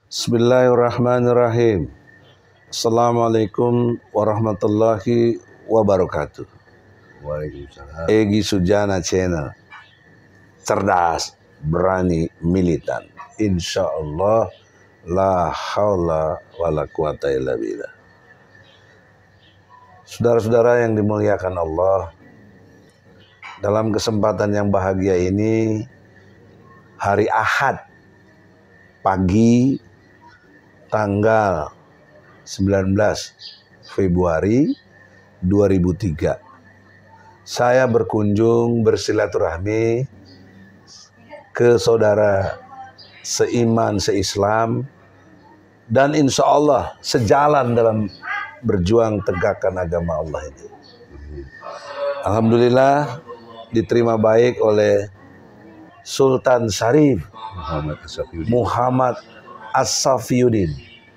Bismillahirrahmanirrahim. Assalamualaikum warahmatullahi wabarakatuh. Waalaikumsalam. Egy Sujana Channel. Cerdas, berani, militan. Insya Allah la haula wala quwata illa billah. Saudara-saudara yang dimuliakan Allah, dalam kesempatan yang bahagia ini, hari Ahad pagi tanggal 19 Februari 2003, saya berkunjung bersilaturahmi ke saudara seiman, seislam, dan insya Allah sejalan dalam berjuang tegakkan agama Allah ini. Alhamdulillah diterima baik oleh Sultan Syarif Muhammad As-Safiyuddin.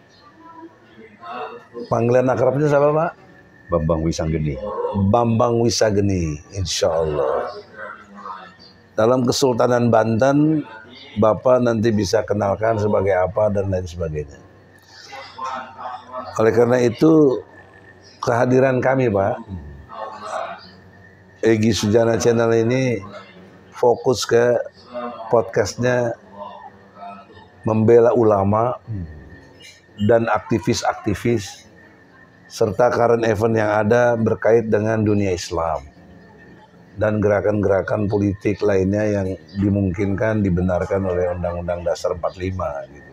Panggilan akrabnya siapa, Pak? Bambang Wisanggeni. Bambang Wisageni, insya Allah. Dalam Kesultanan Banten, Bapak nanti bisa kenalkan sebagai apa dan lain sebagainya. Oleh karena itu, kehadiran kami, Pak, Egy Sujana Channel ini fokus ke podcastnya membela ulama dan aktivis-aktivis serta current event yang ada berkait dengan dunia Islam dan gerakan-gerakan politik lainnya yang dimungkinkan dibenarkan oleh Undang-Undang Dasar 45 gitu.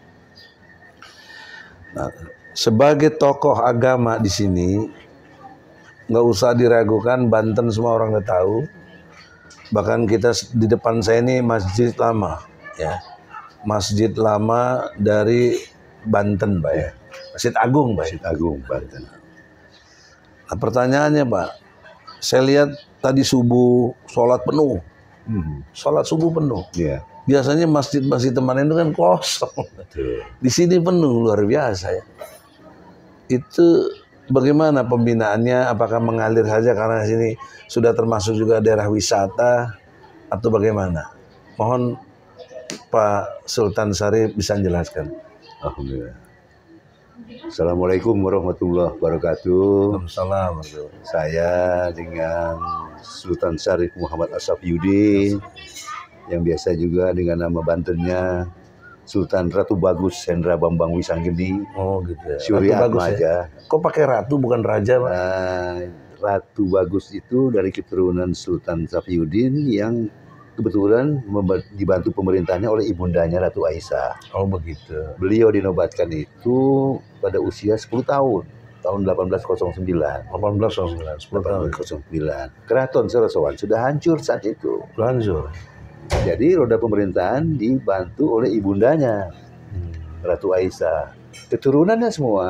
Nah, sebagai tokoh agama di sini nggak usah diragukan, Banten semua orang udah tahu. Bahkan kita di depan saya ini masjid lama, ya, masjid lama dari Banten, Pak, ya. Masjid Agung, Pak. Masjid Agung Banten. Nah, pertanyaannya, Pak, saya lihat tadi subuh sholat penuh, sholat subuh penuh. Iya. Biasanya masjid-masjid teman itu kan kosong. Betul. Di sini penuh, luar biasa ya. Itu bagaimana pembinaannya? Apakah mengalir saja karena sini sudah termasuk juga daerah wisata atau bagaimana? Mohon Pak Sultan Syarif bisa menjelaskan. Alhamdulillah. Assalamualaikum warahmatullahi wabarakatuh. Assalamualaikum. Saya dengan Sultan Syarif Muhammad As-Safiyuddin, yang biasa juga dengan nama Bantennya Sultan Ratu Bagus Hendra Bambang Wisanggeni. Oh gitu ya. Surya Ratu Bagus Atmaja. ya? Kok pakai ratu bukan raja, Pak? Ratu Bagus itu dari keturunan Sultan Safiyuddin yang kebetulan dibantu pemerintahnya oleh ibundanya Ratu Aisyah. Oh begitu. Beliau dinobatkan itu pada usia 10 tahun, tahun 1809. 1809, 10 tahun. 1809. Keraton Sarasowan sudah hancur saat itu. Lanjut. Jadi roda pemerintahan dibantu oleh ibundanya Ratu Aisyah. Keturunannya semua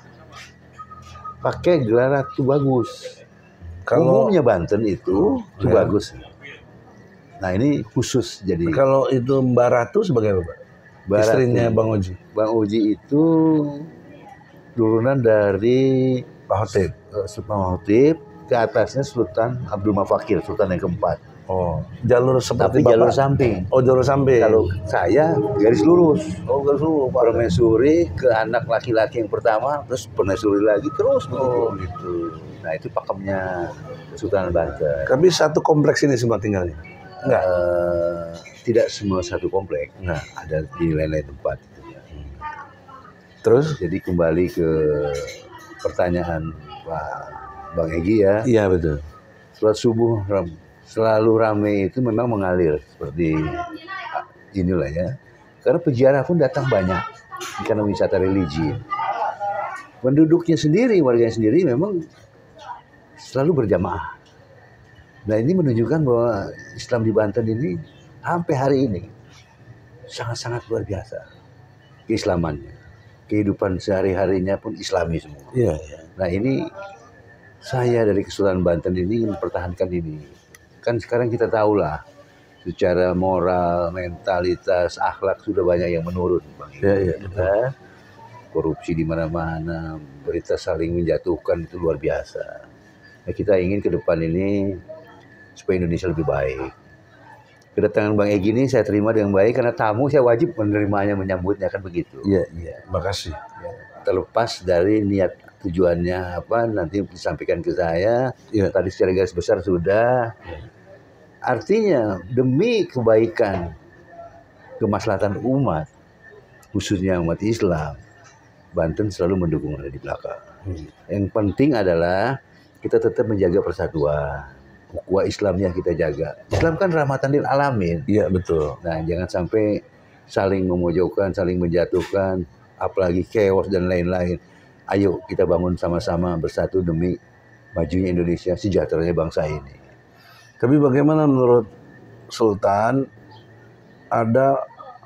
pakai gelar Ratu Bagus. Kalau Umumnya Banten itu Ratu ya. Bagus. Nah ini khusus jadi. Kalau itu Mbak Ratu sebagai apa, Pak? Mbak Istrinya Ratu. Bang Oji. Bang Uji itu turunan dari Pak Hotip. Sultan Mahmud, ke atasnya Sultan Abdul Mafakir, Sultan yang keempat. Oh, jalur seperti Tapi Bapak? jalur samping. Oh, jalur samping. Kalau saya garis lurus. Oh, garis lurus, Pak. Permaisuri ke anak laki-laki yang pertama, terus permaisuri lagi terus. Oh, begitu. gitu. Nah itu pakemnya Sultan Banten. Tapi satu kompleks ini semua tinggalnya? Enggak. Tidak semua satu komplek. Enggak. Ada di lain-lain tempat. Terus? Jadi kembali ke pertanyaan Pak Bang Egy ya. Iya, betul. Sholat subuh selalu ramai itu memang mengalir seperti inilah ya. Karena peziarah pun datang banyak karena wisata religi. Penduduknya sendiri, warganya sendiri memang selalu berjamaah. Nah ini menunjukkan bahwa Islam di Banten ini sampai hari ini sangat-sangat luar biasa keislamannya. Kehidupan sehari-harinya pun Islami semua. Iya, iya. Nah ini saya dari Kesultanan Banten ini ingin mempertahankan ini. Kan sekarang kita tahulah secara moral, mentalitas, akhlak sudah banyak yang menurun, Bang. Iya, iya. Ya. Korupsi di mana-mana, berita saling menjatuhkan itu luar biasa. Nah, kita ingin ke depan ini supaya Indonesia lebih baik. kedatangan Bang Egy ini saya terima dengan baik karena tamu saya wajib menerimanya, menyambutnya, kan begitu. Iya, iya. Makasih. Ya, terlepas dari niat tujuannya apa nanti disampaikan ke saya. Iya. Tadi secara garis besar sudah. Artinya demi kebaikan, kemaslahatan umat, khususnya umat Islam, Banten selalu mendukung, ada di belakang. Yang penting adalah kita tetap menjaga persatuan, ukhuwah Islamnya kita jaga. Islam kan rahmatan lil alamin. Iya, betul. Nah, jangan sampai saling memojokkan, saling menjatuhkan, apalagi chaos dan lain-lain. Ayo kita bangun sama-sama bersatu demi majunya Indonesia, sejahteranya bangsa ini. Tapi bagaimana menurut Sultan, ada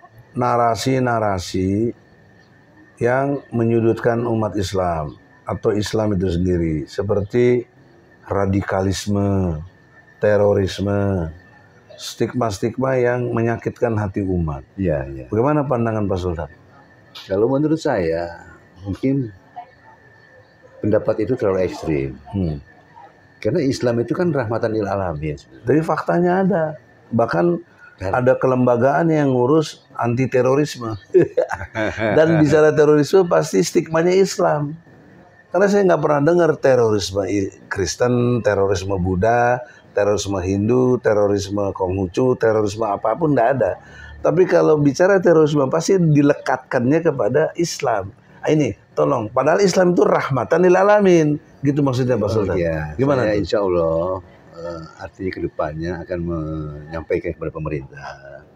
narasi-narasi yang menyudutkan umat Islam atau Islam itu sendiri, seperti radikalisme, terorisme, stigma-stigma yang menyakitkan hati umat. Iya, iya. Bagaimana pandangan Pak Sultan? Kalau menurut saya, mungkin pendapat itu terlalu ekstrim. Karena Islam itu kan rahmatan lil alamin. Dari faktanya ada. Bahkan ada kelembagaan yang ngurus anti terorisme. Dan bicara terorisme pasti stigmanya Islam. Karena saya nggak pernah dengar terorisme Kristen, terorisme Buddha, terorisme Hindu, terorisme Konghucu, terorisme apapun nggak ada. Tapi kalau bicara terorisme pasti dilekatkannya kepada Islam. Ini tolong, padahal Islam itu rahmatan lil alamin. Gitu maksudnya Pak Sultan. Ya, gimana? Saya insya Allah artinya kedepannya akan menyampaikan kepada pemerintah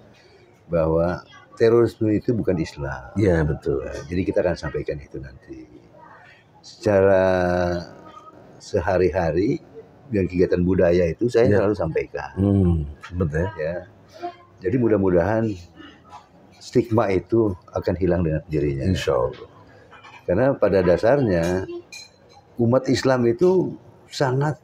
bahwa terorisme itu bukan Islam. Iya, betul. Jadi kita akan sampaikan itu nanti. Secara sehari-hari dan kegiatan budaya itu saya selalu sampaikan. Betul ya. Jadi mudah-mudahan stigma itu akan hilang dengan sendirinya. Insya Allah. Karena pada dasarnya umat Islam itu sangat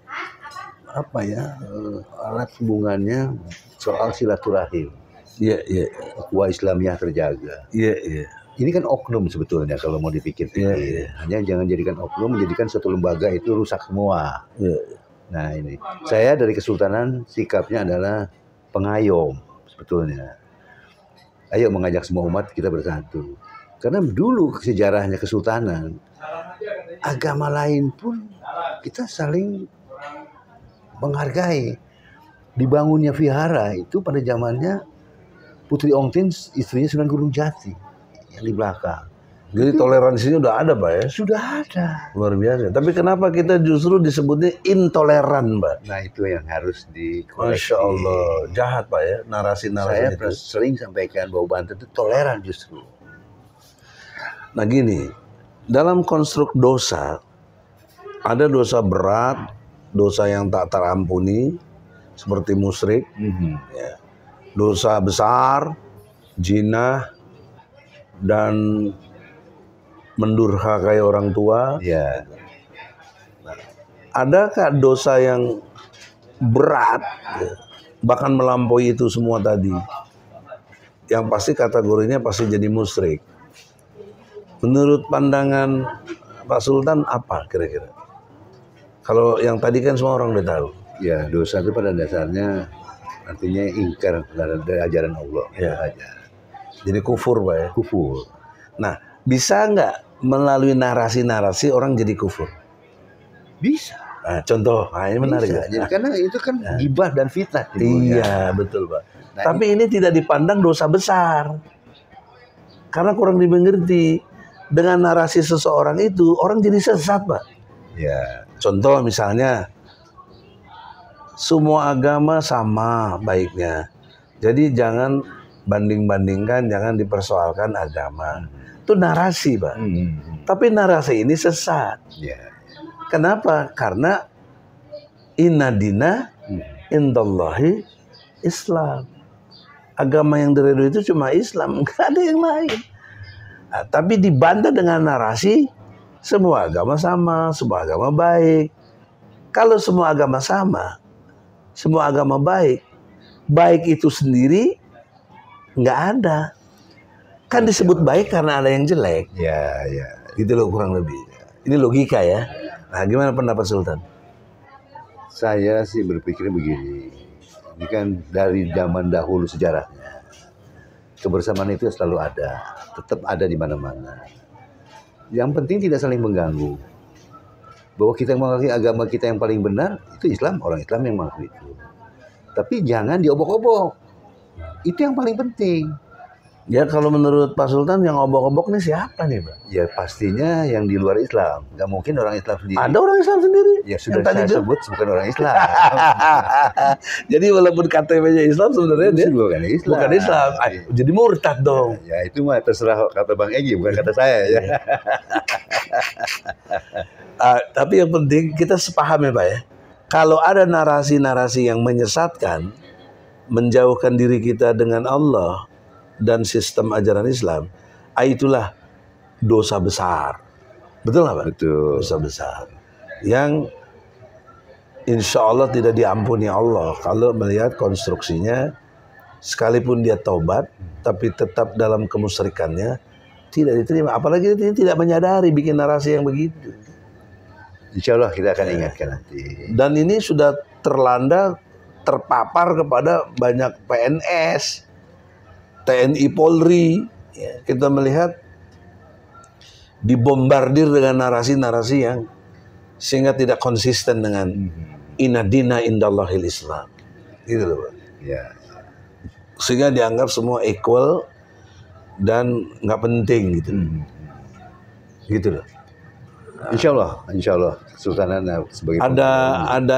alat hubungannya soal silaturahim. Iya, iya. Ukhuwah Islamiyah terjaga. Iya, iya. Ini kan oknum sebetulnya kalau mau dipikir-pikir. Iya. Hanya jangan jadikan oknum, menjadikan suatu lembaga itu rusak semua. Iya. Nah ini, saya dari Kesultanan sikapnya adalah pengayom sebetulnya. Ayo mengajak semua umat kita bersatu. Karena dulu sejarahnya Kesultanan, agama lain pun kita saling menghargai. Dibangunnya vihara itu pada zamannya Putri Ongtin, istrinya Sunan Gunung Jati yang di belakang. Jadi itu toleransinya udah ada, Pak ya? Sudah ada. Luar biasa. Tapi kenapa kita justru disebutnya intoleran, Pak? Nah itu yang harus dikoreksi. Masya Allah, jahat Pak ya narasi-narasi Saya itu. sering sampaikan bahwa Banten itu toleran justru. Nah gini, dalam konstruk dosa, ada dosa berat, dosa yang tak terampuni, seperti musyrik, ya. Dosa besar, jinah, dan mendurhakai orang tua. Ya. Adakah dosa yang berat, ya, bahkan melampaui itu semua tadi, yang pasti kategorinya pasti jadi musyrik? Menurut pandangan Pak Sultan apa kira-kira? Kalau yang tadi kan semua orang udah tahu. Ya, dosa itu pada dasarnya artinya ingkar dari ajaran Allah. Ya. Aja. Jadi kufur, Pak ya. Kufur. Nah, bisa nggak melalui narasi-narasi orang jadi kufur? Bisa. Nah, contoh, ini menarik. Bisa. Jadi, karena itu kan gibah dan fitnah. Iya, betul Pak. Nah, tapi ini tidak dipandang dosa besar. Karena kurang dimengerti. Dengan narasi seseorang itu, orang jadi sesat, Pak. Ya. Contoh misalnya, semua agama sama baiknya. Jadi jangan banding-bandingkan, jangan dipersoalkan agama. Itu narasi, Pak. Tapi narasi ini sesat. Ya. Kenapa? Karena inna dina indallahi Islam. Agama yang diridhoi itu cuma Islam, nggak ada yang lain. Nah, tapi dibantah dengan narasi semua agama sama, semua agama baik. Kalau semua agama sama, semua agama baik, baik itu sendiri nggak ada. Kan disebut baik karena ada yang jelek. Ya, ya. Gitu loh kurang lebih. Ini logika ya. Nah, gimana pendapat Sultan? Saya sih berpikir begini. Ini kan dari zaman dahulu sejarahnya. Kebersamaan itu selalu ada, tetap ada di mana-mana. Yang penting tidak saling mengganggu. Bahwa kita mengakui agama kita yang paling benar, itu Islam, orang Islam yang mengakui itu. Tapi jangan diobok-obok. Itu yang paling penting. Ya kalau menurut Pak Sultan yang obok-obok nih siapa nih Pak? Ya pastinya yang di luar Islam. Nggak mungkin orang Islam sendiri. Ada orang Islam sendiri. Ya sudah saya sebut bukan orang Islam. Jadi walaupun KTP-nya Islam sebenarnya dia bukan Islam. Bukan Islam. Jadi murtad dong. Ya itu mah terserah kata Bang Egy, bukan kata saya ya. Tapi yang penting kita sepaham ya Pak ya. Kalau ada narasi-narasi yang menyesatkan, menjauhkan diri kita dengan Allah dan sistem ajaran Islam, itulah dosa besar. Betul nggak Pak? Betul. Dosa besar. Yang insya Allah tidak diampuni Allah kalau melihat konstruksinya, sekalipun dia taubat, tapi tetap dalam kemusyrikannya, tidak diterima. Apalagi dia tidak menyadari bikin narasi yang begitu. Insya Allah kita akan ingatkan nanti. Dan ini sudah terpapar kepada banyak PNS, TNI Polri. Ya, kita melihat dibombardir dengan narasi-narasi yang sehingga tidak konsisten dengan inna dina indallahil Islam. Gitu loh Pak. Ya. Sehingga dianggap semua equal dan nggak penting gitu. Gitu loh. Insya Allah Sultanan sebagai ada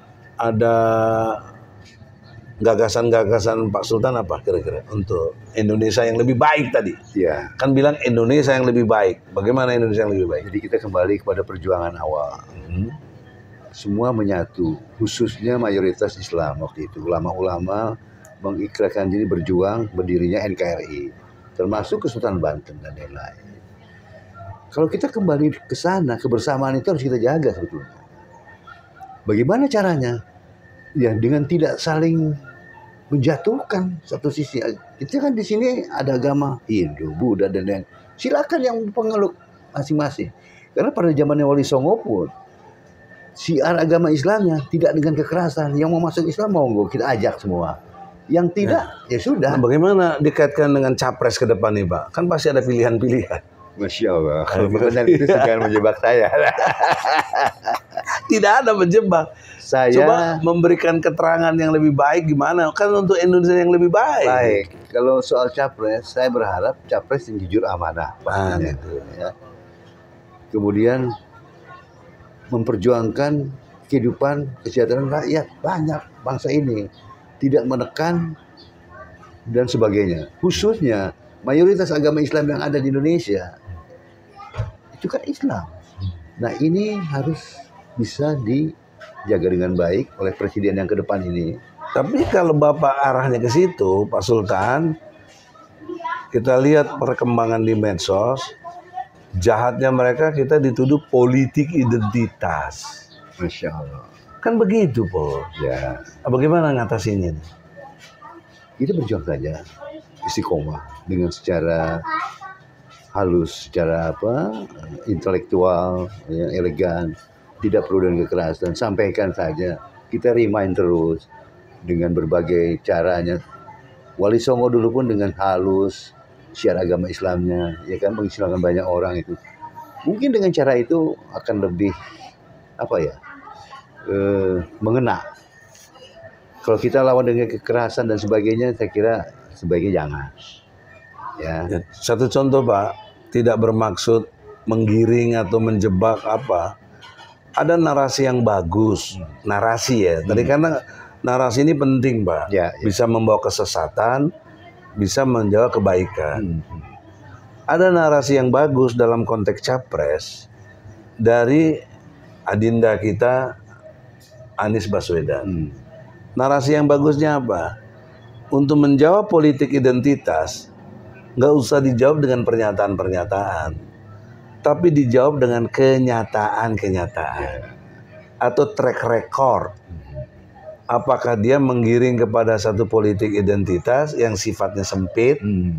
gagasan-gagasan Pak Sultan apa kira-kira untuk Indonesia yang lebih baik tadi? Ya. Kan bilang Indonesia yang lebih baik. Bagaimana Indonesia yang lebih baik? Jadi kita kembali kepada perjuangan awal. Semua menyatu, khususnya mayoritas Islam waktu itu. Ulama-ulama mengikrarkan diri berjuang berdirinya NKRI, termasuk Kesultanan Banten dan lain-lain. Kalau kita kembali ke sana, kebersamaan itu harus kita jaga sebetulnya. Bagaimana caranya? Ya dengan tidak saling menjatuhkan satu sisi. Kita kan di sini ada agama Hindu, Buddha dan lain. Silakan yang pengeluk masing-masing. Karena pada zamannya Wali Songo pun siar agama Islamnya tidak dengan kekerasan. Yang mau masuk Islam monggo kita ajak semua. Yang tidak ya sudah. Nah, bagaimana dikaitkan dengan capres ke depan nih Pak? Kan pasti ada pilihan-pilihan. Masya Allah, kalau pertanyaan itu jangan menjebak saya. Tidak ada menjebak. Saya coba memberikan keterangan yang lebih baik gimana? Kan untuk Indonesia yang lebih baik. Baik. Kalau soal capres, saya berharap capres yang jujur amanah. Gitu. Ya. Kemudian memperjuangkan kehidupan kesejahteraan rakyat banyak bangsa ini, tidak menekan dan sebagainya. Khususnya mayoritas agama Islam yang ada di Indonesia itu kan Islam. Nah ini harus bisa dijaga dengan baik oleh presiden yang ke depan ini. Tapi kalau Bapak arahnya ke situ, Pak Sultan, kita lihat perkembangan di medsos, jahatnya mereka kita dituduh politik identitas. Masya Allah. Kan begitu, Po. Ya. Bagaimana ngatasinnya? Kita berjuang saja, istiqomah dengan secara halus, secara intelektual, ya, elegan, tidak perlu dengan kekerasan. Sampaikan saja, kita remind terus dengan berbagai caranya. Wali Songo dulu pun dengan halus, syiar agama Islamnya, ya kan mengislamkan banyak orang itu. Mungkin dengan cara itu akan lebih mengena. Kalau kita lawan dengan kekerasan dan sebagainya, saya kira sebaiknya jangan. Ya. Satu contoh Pak, tidak bermaksud menggiring atau menjebak apa. Ada narasi yang bagus, narasi ya. Tadi karena narasi ini penting Pak, ya. Bisa membawa kesesatan, bisa menjawab kebaikan. Ada narasi yang bagus dalam konteks capres dari adinda kita Anies Baswedan. Narasi yang bagusnya apa? Untuk menjawab politik identitas, nggak usah dijawab dengan pernyataan-pernyataan, tapi dijawab dengan kenyataan-kenyataan atau track record. Apakah dia menggiring kepada satu politik identitas yang sifatnya sempit,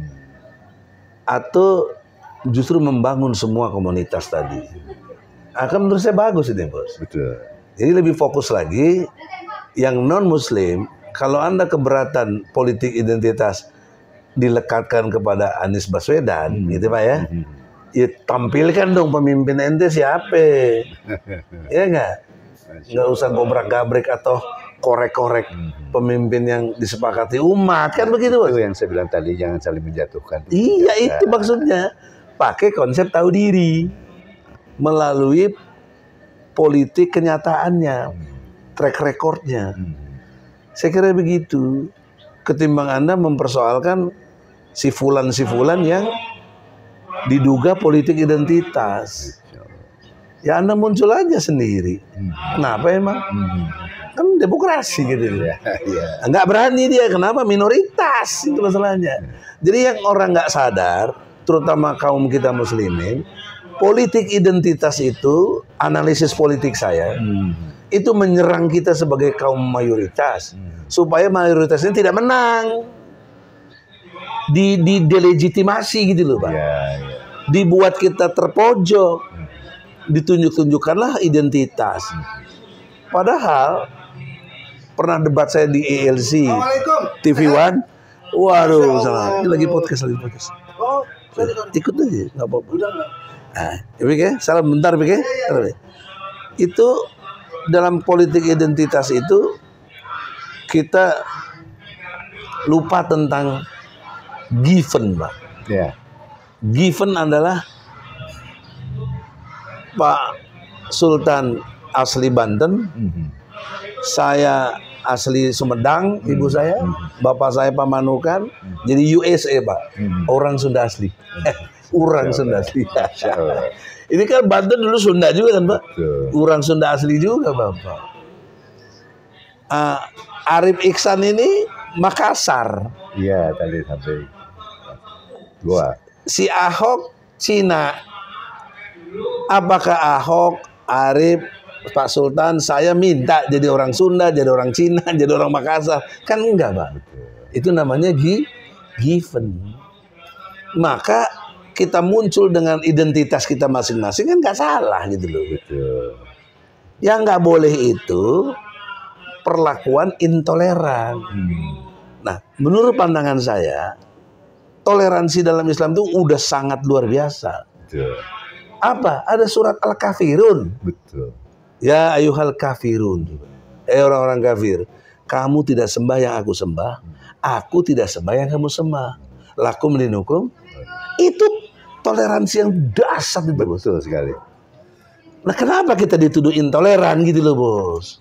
atau justru membangun semua komunitas tadi? Akan menurut saya bagus ini Bos. Betul. Jadi lebih fokus lagi yang non-Muslim Kalau Anda keberatan politik identitas dilekatkan kepada Anies Baswedan, gitu Pak ya, ya tampilkan dong pemimpin ente siapa, ya nggak usah gobrak-gabrik atau korek-korek pemimpin yang disepakati umat, kan begitu Bos? Itu yang saya bilang tadi, jangan saling menjatuhkan. Iya, itu maksudnya. Pakai konsep tahu diri melalui politik kenyataannya, track recordnya. Saya kira begitu. Ketimbang Anda mempersoalkan si fulan yang diduga politik identitas. Ya Anda muncul aja sendiri. Kenapa emang? Kan demokrasi gitu. Nggak berani dia. Kenapa? Minoritas. Itu masalahnya. Jadi yang orang nggak sadar, terutama kaum kita muslimin, politik identitas itu, analisis politik saya, itu menyerang kita sebagai kaum mayoritas. Supaya mayoritas ini tidak menang. Delegitimasi gitu loh Pak. Dibuat kita terpojok. Ditunjuk-tunjukkanlah identitas. Padahal pernah debat saya di ELC TV One. Waduh, salah. Ini lagi podcast. Ikut aja, nggak apa-apa. Nah, ya, salam bentar, Pik. Itu dalam politik identitas itu kita lupa tentang given, Pak. Given adalah Pak Sultan asli Banten, saya asli Sumedang, ibu saya, bapak saya Pamanukan, jadi USA Pak, orang Sunda asli, orang Sunda asli. Ini kan Banten dulu Sunda juga kan Pak, orang Sunda asli juga Bapak. Arif Iksan ini Makassar. Iya tadi sampai gua. Si Ahok Cina. Apakah Ahok, Arif, Pak Sultan saya minta jadi orang Sunda, jadi orang Cina, jadi orang Makassar? Kan enggak Pak. Itu namanya given. Maka kita muncul dengan identitas kita masing-masing kan nggak salah gitu loh. Yang nggak boleh itu perlakuan intoleran. Nah, menurut pandangan saya, toleransi dalam Islam itu udah sangat luar biasa. Apa? Ada surat Al-Kafirun. Ya ayuhal kafirun. Orang-orang kafir, kamu tidak sembah yang aku sembah, aku tidak sembah yang kamu sembah. Lakum dinukum. Itu toleransi yang dasar itu. Betul sekali. Nah, kenapa kita dituduh intoleran gitu loh, Bos?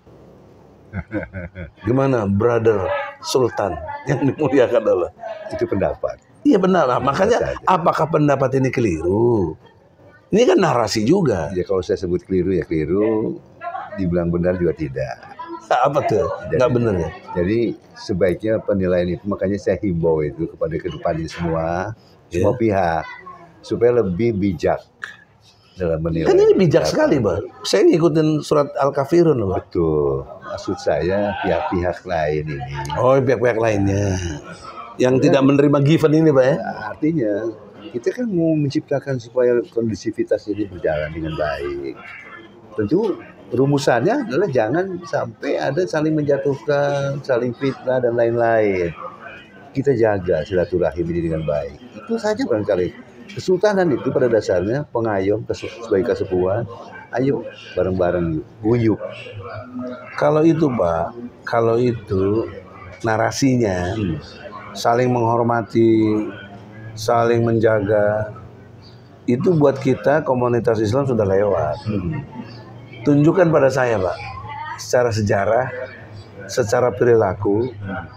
Gimana, brother Sultan yang dimuliakan Allah? Itu pendapat. Iya benar lah. Makanya apakah pendapat ini keliru? Ini kan narasi juga. Ya kalau saya sebut keliru ya keliru, dibilang benar juga tidak. Apa tuh? Nggak benar ya? Jadi sebaiknya penilaian itu, makanya saya himbau itu kepada kedepannya semua pihak supaya lebih bijak dalam menilai. Kan ini bijak sekali, Bang. Saya ngikutin surat Al-Kafirun loh, Bang. Betul. Maksud saya pihak-pihak lain ini. Oh, pihak-pihak lainnya yang tidak menerima given ini, Pak ya? Artinya kita kan mau menciptakan supaya kondusivitas ini berjalan dengan baik. Tentu rumusannya adalah jangan sampai ada saling menjatuhkan, saling fitnah dan lain-lain. Kita jaga silaturahim ini dengan baik. Itu saja barangkali. Kesultanan itu pada dasarnya pengayom sebagai kesepuhan. Ayo bareng-bareng guyup. Kalau itu Pak, kalau itu narasinya saling menghormati, saling menjaga, itu buat kita komunitas Islam sudah lewat. Tunjukkan pada saya Pak, secara sejarah, secara perilaku,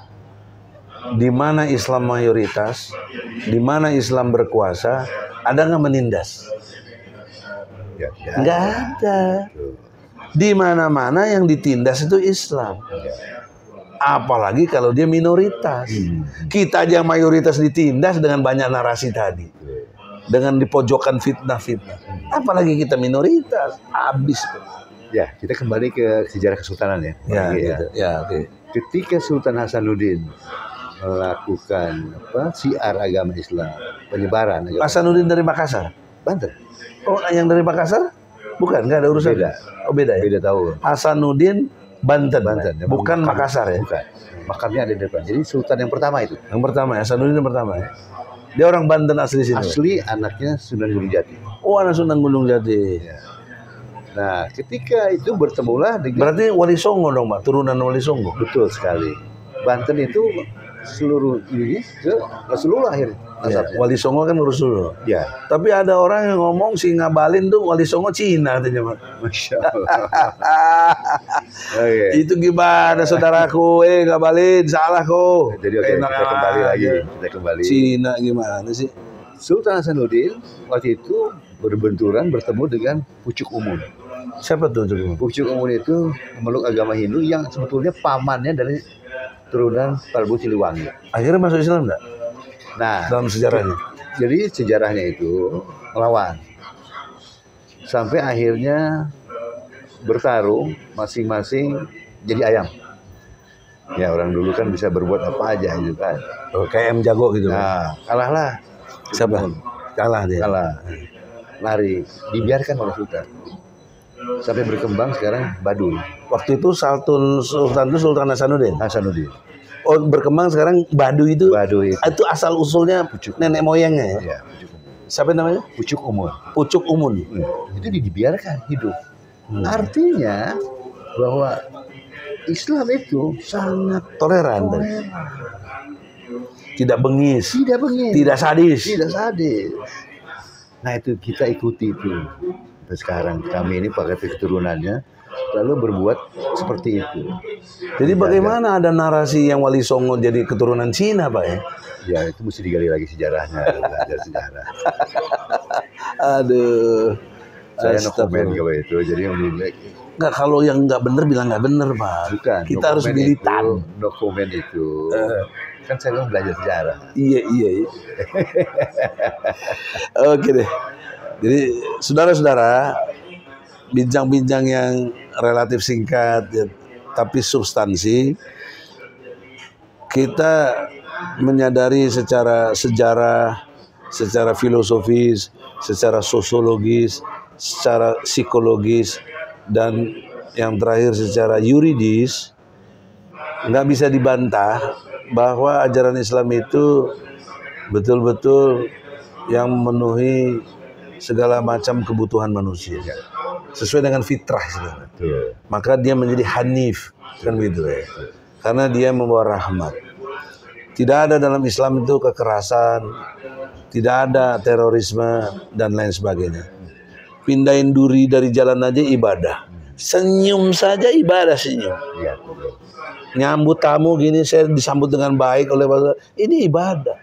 di mana Islam mayoritas, di mana Islam berkuasa, ada nggak menindas? Nggak ada. Di mana-mana yang ditindas itu Islam. Apalagi kalau dia minoritas. Kita aja mayoritas ditindas dengan banyak narasi tadi. Dengan dipojokkan fitnah-fitnah. Apalagi kita minoritas. Habis. Ya, kita kembali ke sejarah kesultanan ya. Oke. Ketika Sultan Hasanuddin melakukan syiar agama Islam, penyebaran agama. Hasanuddin dari Makassar? Banten. Oh, yang dari Makassar? Bukan, nggak ada urusan. Beda. Oh, beda ya? Beda tahun. Hasanuddin Banten. Banten. Bukan Makam- Makassar ya? Bukan. Makamnya ada di depan. Jadi sultan yang pertama itu. Yang pertama ya, Hasanuddin yang pertama ya. Dia orang Banten asli sini. Asli anaknya Sunan Gunung Jati. Oh, anak Sunan Gunung Jati. Ya. Nah, ketika itu bertemulah dengan Berarti Wali Songo dong, Pak, turunan Wali Songo. betul sekali. Banten itu seluruh ini ke Rasulullah akhirnya. Ya, nasabnya. Wali Songo kan Rasulullah. Ya, Tapi ada orang yang ngomong si Ngabalin tuh Wali Songo Cina katanya, Pak. Masya Allah. Oke. Itu gimana saudaraku? Ngabalin salah kok. Jadi oke, Enak kita kembali aja. lagi. Kita kembali. Cina gimana sih? Sultan Hasanuddin waktu itu berbenturan bertemu dengan Pucuk Umun. Siapa tuh itu? Pucuk Umun itu memeluk agama Hindu yang sebetulnya pamannya dari turunan Prabu Siliwangi. Akhirnya masuk Islam enggak? Nah, Dalam sejarahnya. jadi sejarahnya itu melawan. Sampai akhirnya bertarung masing-masing jadi ayam. Ya orang dulu kan bisa berbuat apa aja gitu kan. Oh, kayak M Jago gitu. Nah, kalahlah. Siapa? Kalah dia. Kalah. Lari. Dibiarkan oleh Sultan. Sampai berkembang sekarang Baduy. Waktu itu Sultan itu Sultan Hasanuddin. Hasanuddin. Oh, berkembang sekarang Baduy itu. Baduy. Itu asal usulnya Pucuk. nenek moyangnya ya. Ya, Pucuk Umun. Siapa namanya? Pucuk Umun. Pucuk Umun. Itu dibiarkan hidup. Artinya bahwa Islam itu sangat Toleran. Tidak bengis, tidak bengis, tidak sadis. tidak sadis. Nah itu kita ikuti itu. Sampai sekarang kami ini pakai keturunannya lalu berbuat seperti itu. Jadi bagaimana ada narasi yang Wali Songo jadi keturunan Cina, Pak ya? Ya itu mesti digali lagi sejarahnya, belajar sejarah. Aduh. Saya no comment Astagfirullah. kalau itu, jadi yang lebih baik. Nggak, kalau yang nggak bener bilang nggak bener, Pak. Bukan. Kita no harus comment militan. Itu, no comment itu. Kan saya bilang belajar sejarah. Iya. Oke deh. Jadi saudara-saudara, bincang-bincang yang relatif singkat ya, tapi substansi, kita menyadari secara sejarah, secara filosofis, secara sosiologis, secara psikologis, dan yang terakhir secara yuridis, nggak bisa dibantah bahwa ajaran Islam itu betul-betul yang memenuhi segala macam kebutuhan manusia sesuai dengan fitrah sebenarnya. Maka dia menjadi hanif kan begitu ya, karena dia membawa rahmat. Tidak ada dalam Islam itu kekerasan, tidak ada terorisme dan lain sebagainya. Pindahin duri dari jalan aja ibadah, senyum saja ibadah, senyum. Iya. Nyambut tamu gini saya disambut dengan baik oleh Pak, ini ibadah.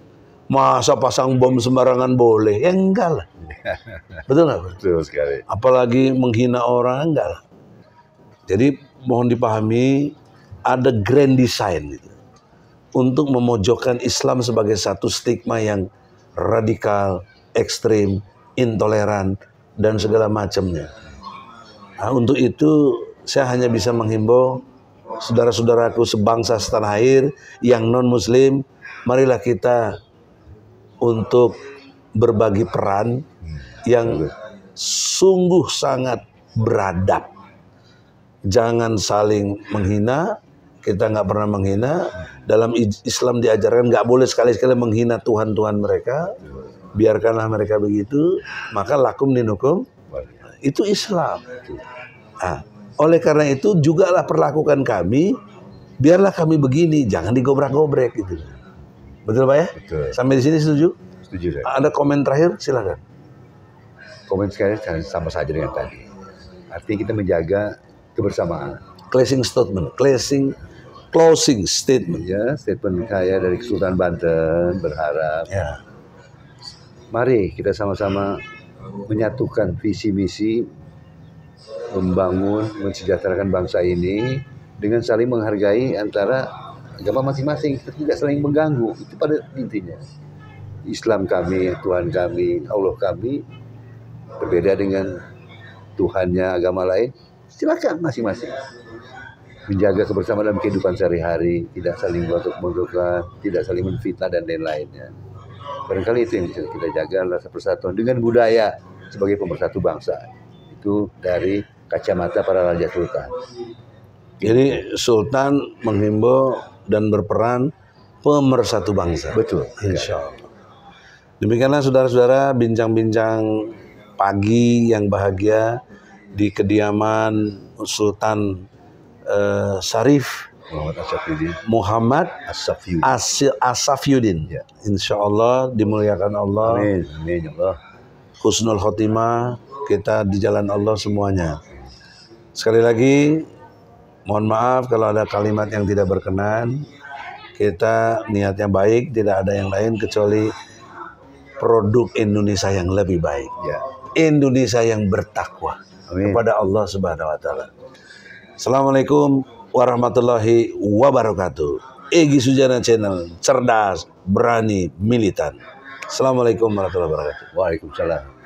Masa pasang bom sembarangan boleh? Ya enggak lah. Betul nggak? Betul sekali. Apalagi menghina orang, enggak lah. Jadi mohon dipahami ada grand design gitu, untuk memojokkan Islam sebagai satu stigma yang radikal, ekstrim, intoleran, dan segala macamnya. Nah, untuk itu saya hanya bisa menghimbau saudara-saudaraku sebangsa setanah air yang non-muslim, marilah kita untuk berbagi peran yang sungguh sangat beradab. Jangan saling menghina, kita nggak pernah menghina. Dalam Islam diajarkan nggak boleh sekali-sekali menghina Tuhan-Tuhan mereka. Biarkanlah mereka begitu, maka lakum dinukum. Itu Islam. Nah, oleh karena itu jugalah perlakukan kami, biarlah kami begini, jangan digobrak-gobrek gitu. Betul Pak ya? Betul. Sampai di sini setuju? Setuju saya. Ada komen terakhir? Silakan. Komen sekali sama saja dengan tadi. Artinya kita menjaga kebersamaan. Closing statement. Closing statement. Ya, statement saya dari Kesultanan Banten berharap Ya. mari kita sama-sama menyatukan visi misi membangun, mensejahterakan bangsa ini dengan saling menghargai antara agama masing-masing, tidak saling mengganggu. Itu pada intinya. Islam kami, Tuhan kami, Allah kami berbeda dengan Tuhannya agama lain. Silakan masing-masing menjaga kebersamaan dalam kehidupan sehari-hari, tidak saling gontok-gontokan, tidak saling menfitnah dan lain-lainnya. Barangkali itu yang bisa kita jaga, rasa persatuan dengan budaya sebagai pemersatu bangsa. Itu dari kacamata para raja sultan. Jadi Sultan menghimbau dan berperan pemersatu bangsa. Betul. Insya Allah. Demikianlah saudara-saudara bincang-bincang pagi yang bahagia di kediaman Sultan Syarif Muhammad As-Safiyuddin. Ya. Insya Allah dimuliakan Allah. Amin. Amin ya Allah. Husnul khotimah, kita di jalan Allah semuanya. Sekali lagi mohon maaf kalau ada kalimat yang tidak berkenan. Kita niatnya baik, tidak ada yang lain kecuali produk Indonesia yang lebih baik. Ya. Indonesia yang bertakwa kepada Allah Subhanahu wa taala. Assalamualaikum warahmatullahi wabarakatuh. Egy Sujana Channel, cerdas, berani, militan. Assalamualaikum warahmatullahi wabarakatuh. Waalaikumsalam.